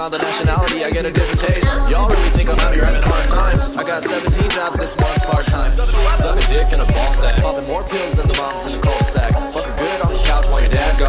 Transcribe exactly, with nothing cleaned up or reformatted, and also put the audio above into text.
on the nationality, I get a different taste. Y'all really think I'm out here having hard times? I got seventeen jobs, this one's part-time. Suck a dick and a ball sack, popping more pills than the moms in the cul-de-sac. Fuck her good on the couch while your dad's